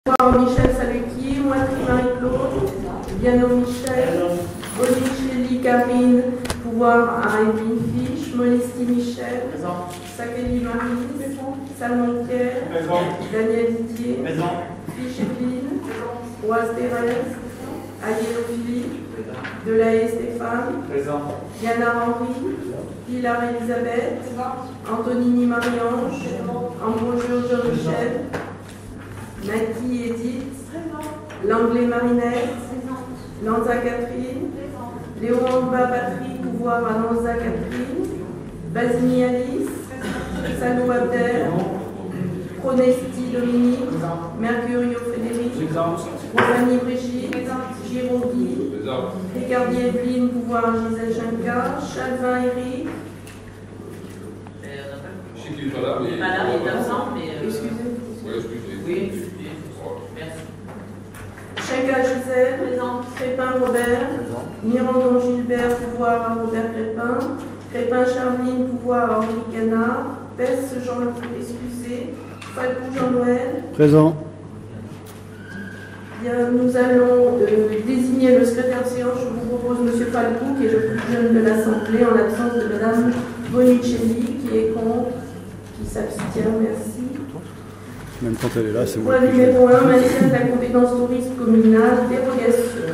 Michel Saluki, Moitry Marie-Claude, Viano Michel, Bonicelli Karine, pouvoir à Evelyne Fiche, Molesti Michel, Sakeli Marie, Salmon Pierre, Daniel Didier, Fiche Evelyne, Roise Thérèse, Aguero Philippe, Delahaye Stéphane, Yana Henri, Pilar Elisabeth, Antonini Marie-Ange, Ambrogio Jean-Michel, Naki Edith, Langlais Marinette, Lanza Catherine, Léoramba Patrick, pouvoir à Lanza Catherine, Basini Alice, Salou Abder, Pronesti Dominique, Mercurio Frédéric, Rosani Brigitte, Giraud Guy, Ricardi Evelyne, pouvoir à Gisèle Chinka, Chalvin Eric. Je sais qu'il n'est pas là, mais. Il n'est pas là, il est absent, mais. Excusez. Oui, excusez. Oui, merci. Chinka Gisèle, Crépin Robert, Mirandon Gilbert, pouvoir à Robert Crépin, Crépin Charline, pouvoir à Henri Canard, Pesse Jean-Luc, excusez, Falcou Jean-Noël. Présent. Bien, nous allons désigner le secrétaire de séance. Je vous propose M. Falcou, qui est le plus jeune de l'Assemblée, en l'absence de Mme Bonicelli, qui est contre, qui s'abstient. Merci. Même quand elle est là, c'est moi. Point numéro 1, maintien de la compétence tourisme communale, dérogation.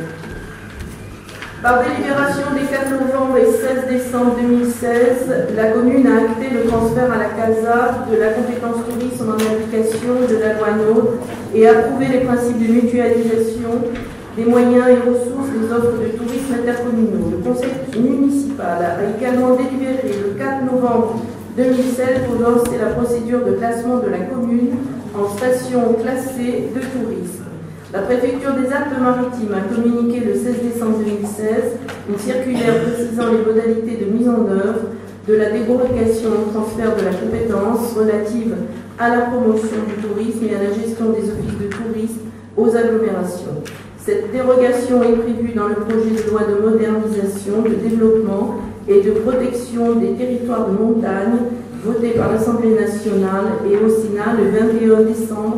Par délibération des 4 novembre et 16 décembre 2016, la commune a acté le transfert à la CASA de la compétence tourisme en application de la loi NOTRe et approuvé les principes de mutualisation des moyens et ressources des offres de tourisme intercommunaux. Le conseil municipal a également délibéré le 4 novembre 2016 pour lancer la procédure de classement de la commune en station classée de tourisme. La préfecture des Alpes-Maritimes a communiqué le 16 décembre 2016 une circulaire précisant les modalités de mise en œuvre de la dérogation au transfert de la compétence relative à la promotion du tourisme et à la gestion des offices de tourisme aux agglomérations. Cette dérogation est prévue dans le projet de loi de modernisation, de développement et de protection des territoires de montagne voté par l'Assemblée nationale et au Sénat le 21 décembre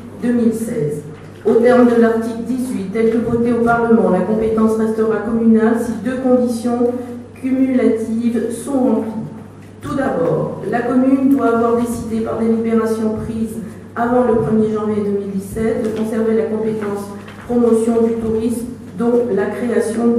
2016. Au terme de l'article 18, tel que voté au Parlement, la compétence restera communale si 2 conditions cumulatives sont remplies. Tout d'abord, la commune doit avoir décidé par délibération prise avant le 1er janvier 2017 de conserver la compétence promotion du tourisme, dont la création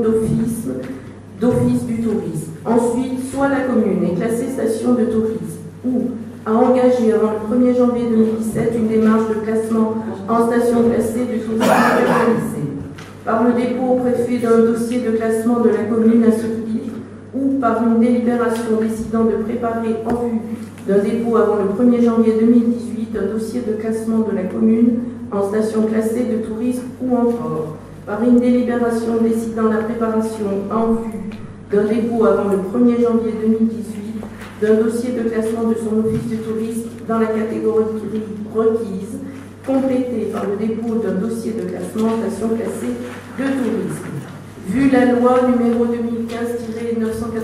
d'office du tourisme. Ensuite, soit la commune est classée station de tourisme ou a engagé avant le 1er janvier 2017 une démarche de classement en station classée de tourisme réalisée par le dépôt au préfet d'un dossier de classement de la commune à ce titre ou par une délibération décidant de préparer en vue d'un dépôt avant le 1er janvier 2018 un dossier de classement de la commune en station classée de tourisme ou encore par une délibération décidant la préparation en vue d'un dépôt avant le 1er janvier 2018 d'un dossier de classement de son office de tourisme dans la catégorie requise, complété par le dépôt d'un dossier de classement station classée de tourisme. Vu la loi numéro 2015-991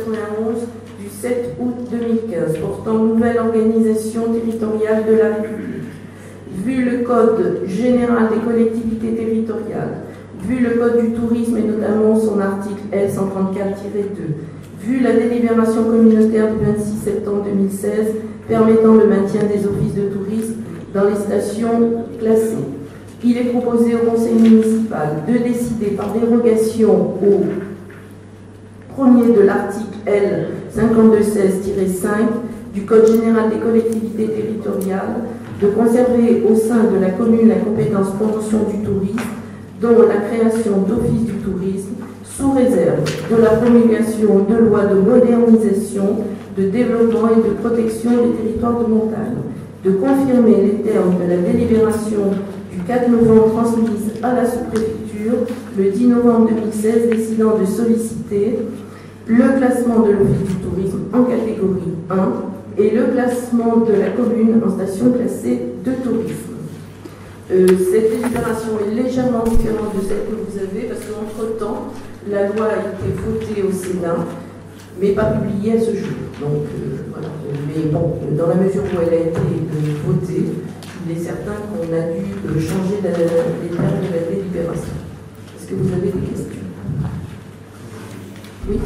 du 7 août 2015 portant nouvelle organisation territoriale de la République, vu le Code général des collectivités territoriales, vu le Code du tourisme et notamment son article L134-2, vu la délibération communautaire du 26 septembre 2016 permettant le maintien des offices de tourisme dans les stations classées, il est proposé au conseil municipal de décider par dérogation au premier de l'article L5216-5 du Code général des collectivités territoriales de conserver au sein de la commune la compétence promotion du tourisme, dont la création d'offices du tourisme, sous réserve de la promulgation de lois de modernisation, de développement et de protection des territoires de montagne, de confirmer les termes de la délibération du 4 novembre transmise à la sous-préfecture le 10 novembre 2016 décidant de solliciter le classement de l'office du tourisme en catégorie 1 et le classement de la commune en station classée de tourisme. Cette délibération est légèrement différente de celle que vous avez parce qu'entre-temps, la loi a été votée au Sénat, mais pas publiée à ce jour. Donc voilà. Mais bon, dans la mesure où elle a été votée, je il est certain qu'on a dû changer les termes de la délibération. Est-ce que vous avez des questions? Oui.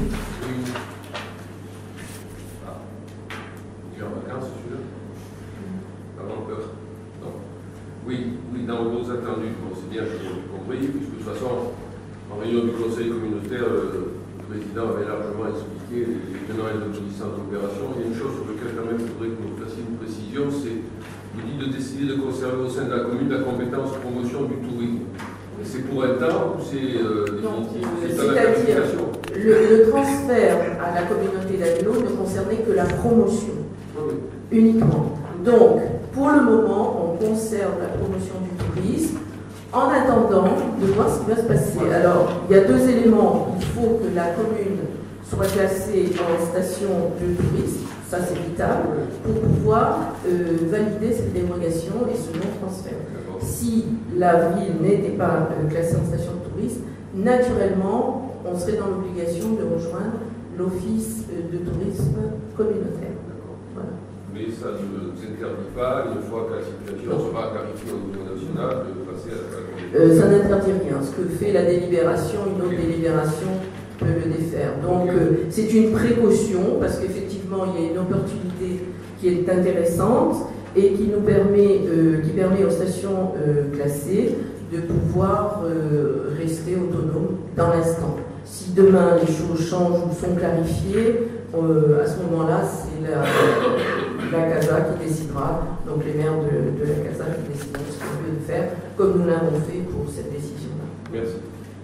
Tu es en vacances, celui-là? Avant peur? Non. Oui, dans le dos attendu, bon, c'est bien, j'ai compris, puisque de toute façon, en réunion du conseil communautaire, le président avait largement expliqué les tenants et les aboutissants de l'opération. Il y a une chose sur laquelle quand même il faudrait que nous fassions une précision, c'est il dit de décider de conserver au sein de la commune la compétence promotion du tourisme. C'est pour un temps ou c'est définitif? C'est-à-dire, le transfert à la communauté d'Aglo ne concernait que la promotion, uniquement. Donc, pour le moment, on conserve la promotion du tourisme en attendant de voir ce qui va se passer. Alors, il y a deux éléments. Il faut que la commune soit classée en station de tourisme, ça c'est vital, pour pouvoir valider cette dérogation et ce non-transfert. Si la ville n'était pas classée en station de tourisme, naturellement, on serait dans l'obligation de rejoindre l'office de tourisme communautaire. Voilà. Mais ça ne nous interdit pas, une fois que la situation sera clarifiée au niveau national, de passer à la ça n'interdit rien. Ce que fait la délibération, une autre délibération peut le défaire. Donc, c'est une précaution, parce qu'effectivement, il y a une opportunité qui est intéressante et qui nous permet, qui permet aux stations classées de pouvoir rester autonomes dans l'instant. Si demain les choses changent ou sont clarifiées, à ce moment-là, c'est la CASA qui décidera, donc les maires de la CASA qui décideront ce qu'on veut faire, comme nous l'avons fait pour cette décision-là. Merci.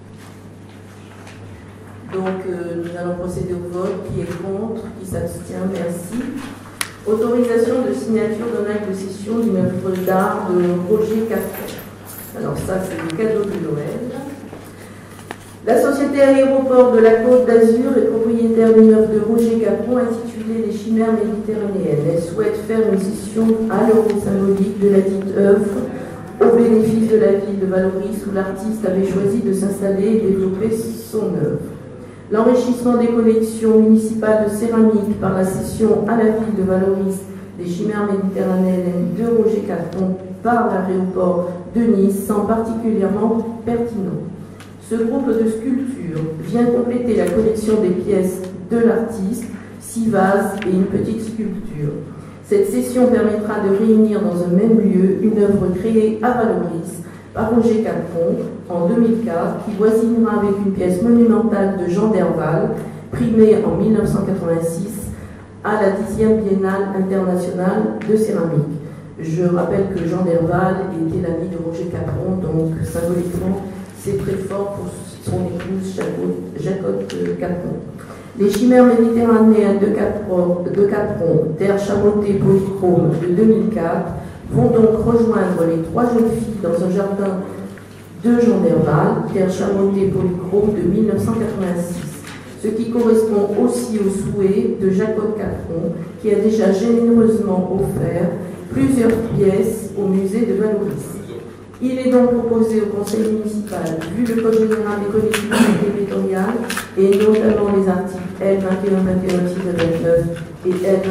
Donc, nous allons procéder au vote. Qui est contre? Qui s'abstient? Merci. Autorisation de signature d'un acte de cession d'une œuvre d'art de Roger Capron. Alors ça, c'est le cadeau de Noël. La société Aéroport de la Côte d'Azur est propriétaire d'une œuvre de Roger Capron intitulée Les Chimères méditerranéennes. Elle souhaite faire une cession à l'euro symbolique de la dite œuvre au bénéfice de la ville de Valoris où l'artiste avait choisi de s'installer et développer son œuvre. L'enrichissement des collections municipales de céramique par la cession à la ville de Valoris des Chimères méditerranéennes de Roger Capron par l'aéroport de Nice semble particulièrement pertinent. Ce groupe de sculptures vient compléter la collection des pièces de l'artiste, 6 vases et une petite sculpture. Cette cession permettra de réunir dans un même lieu une œuvre créée à Valoris par Roger Capron en 2004 qui voisinera avec une pièce monumentale de Jean Derval, primée en 1986 à la 10e Biennale internationale de céramique. Je rappelle que Jean Derval était l'ami de Roger Capron, donc symboliquement c'est très fort pour son épouse Jacob Capron. Les Chimères méditerranéennes de Capron, terre chamottée polychrome de 2004, vont donc rejoindre les 3 jeunes filles dans un jardin de Jean Derval, terre chamottée polychrome de 1986, ce qui correspond aussi au souhait de Jacob Capron, qui a déjà généreusement offert plusieurs pièces au musée de Valoris. Il est donc proposé au conseil municipal, vu le code général des collectivités territoriales, et notamment les articles L2121-29 et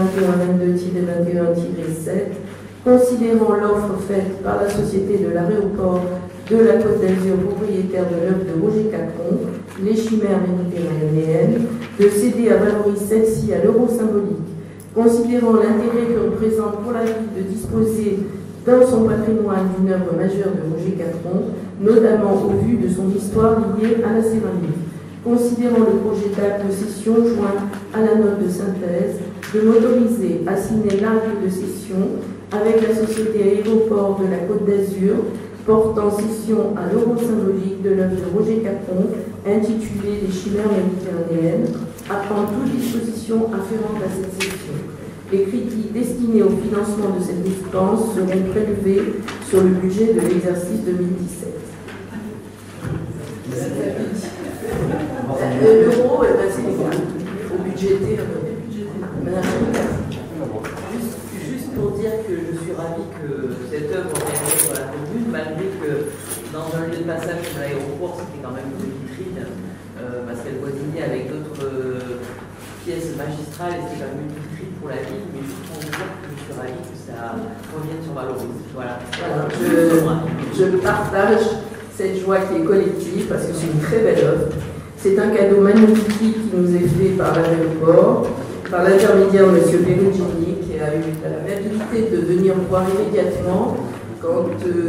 L2122-21-7, considérant l'offre faite par la société de l'aéroport de la Côte d'Azur, propriétaire de l'œuvre de Roger Capron, les Chimères méditerranéennes, de céder à Valoris celle-ci à l'euro symbolique, considérant l'intérêt que représente pour la ville de disposer dans son patrimoine d'une œuvre majeure de Roger Capron, notamment au vu de son histoire liée à la céramique, considérant le projet d'acte de cession joint à la note de synthèse, de m'autoriser à signer l'acte de cession avec la société Aéroport de la Côte d'Azur, portant cession à l'euro symbolique de l'œuvre de Roger Capron, intitulée Les Chimères méditerranéennes, à prendre toute disposition afférente à cette cession. Les crédits destinés au financement de cette dépense seront prélevés sur le budget de l'exercice 2017. L'euro, c'est légal. Il faut budgéter. Juste pour dire que je suis ravie que cette œuvre revienne sur la commune, malgré que dans un lieu de passage de l'aéroport, c'était quand même une vitrine, parce qu'elle voisinait avec d'autres pièces magistrales et c'était quand même une vitrine. écrite pour la ville, mais je pense dire que je suis ravie que ça revienne sur Valoris. Voilà. Je partage cette joie qui est collective parce que c'est une très belle œuvre. C'est un cadeau magnifique qui nous est fait par l'aéroport, par l'intermédiaire de M. Perugini, qui a eu l'amabilité de venir me voir immédiatement quand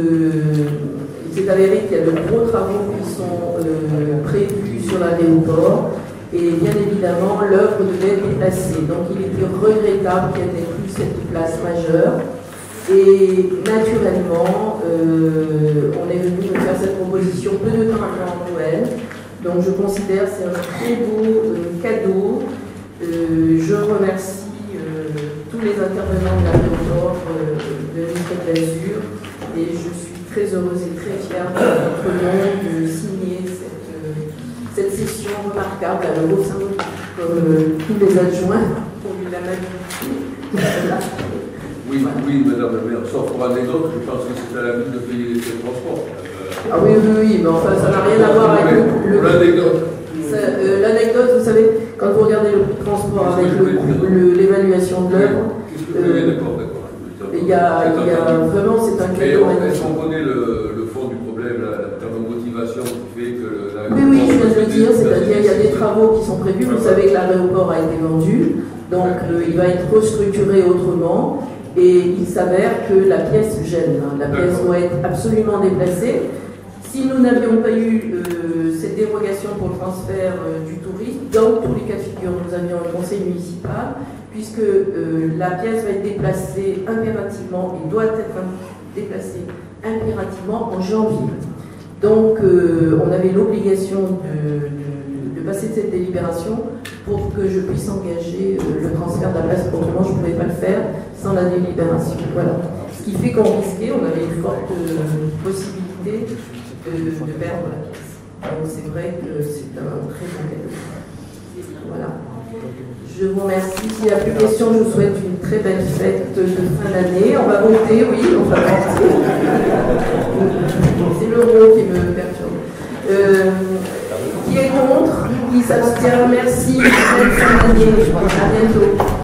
il s'est avéré qu'il y a de gros travaux qui sont prévus sur l'aéroport. Et bien évidemment, l'œuvre devait être déplacée. Donc il était regrettable qu'il n'y ait plus cette place majeure. Et naturellement, on est venu me faire cette proposition peu de temps avant Noël. Donc je considère que c'est un très beau cadeau. Je remercie tous les intervenants de l'aéroport de l'Île d'Azur. Et je suis très heureuse et très fière de votre nom de signer cette session remarquable à l'Euro-Symbolique, comme tous les adjoints ont eu l'amabilité. Oui, voilà. Oui, madame la maire, sauf pour anecdote, je pense que c'est à la ville de payer les transports. Ah oui, mais enfin, ça n'a rien à voir avec l'anecdote. L'anecdote, vous savez, quand vous regardez le prix de transport avec l'évaluation de l'œuvre, il y a vraiment, c'est un cadeau magnifique. Est-ce qu'on connaît le fond du problème, la terme de motivation qui fait que... Oui, je viens de le dire, c'est-à-dire qu'il y a des travaux qui sont prévus. Vous savez que l'aéroport a été vendu, donc il va être restructuré autrement. Et il s'avère que la pièce gêne. La pièce doit être absolument déplacée. Si nous n'avions pas eu cette dérogation pour le transfert du tourisme, dans tous les cas de figure, nous avions un conseil municipal, puisque la pièce va être déplacée impérativement et doit être déplacée impérativement en janvier. Donc, on avait l'obligation de passer de cette délibération pour que je puisse engager le transfert de la place. Autrement, je ne pouvais pas le faire sans la délibération. Voilà. Ce qui fait qu'on risquait, on avait une forte possibilité de perdre la pièce. Donc, c'est vrai que c'est un très bon cadeau. Voilà. Je vous remercie. S'il n'y a plus de questions, je vous souhaite une très belle fête de fin d'année. On va voter, oui, on va voter. C'est l'euro qui me perturbe. Qui est contre? Qui s'abstient? Merci. Bonne fin d'année. À bientôt.